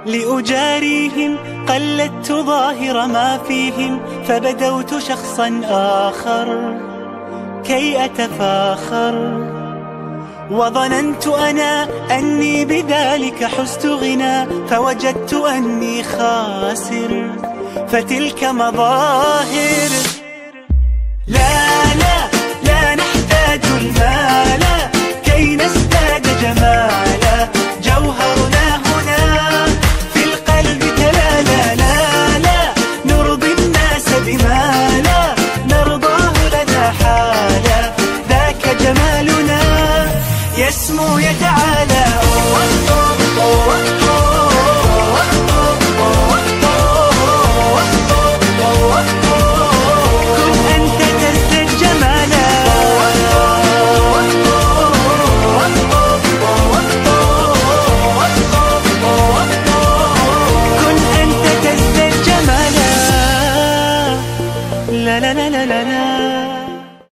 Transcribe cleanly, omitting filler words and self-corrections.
لأجاريهم قلدت ظاهر ما فيهم، فبدوت شخصا آخر كي أتفاخر. وظننت أنا أني بذلك حزت غنى، فوجدت أني خاسر، فتلك مظاهر